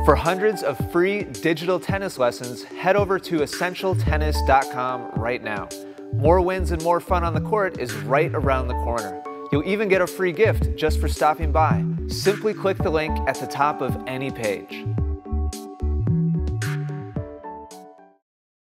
For hundreds of free digital tennis lessons, head over to EssentialTennis.com right now. More wins and more fun on the court is right around the corner. You'll even get a free gift just for stopping by. Simply click the link at the top of any page.